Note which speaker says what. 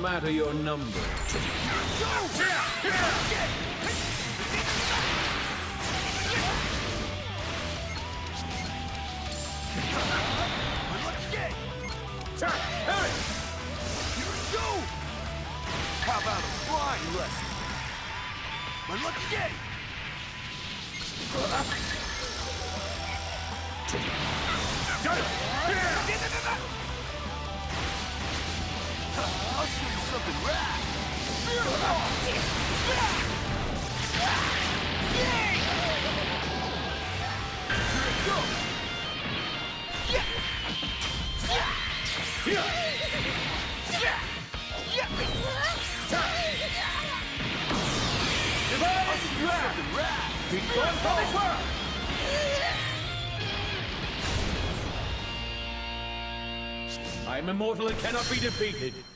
Speaker 1: matter your number.
Speaker 2: How about a flying lesson? But let's get it! I'll show you something rad! Here we go!
Speaker 1: I am immortal and cannot be defeated.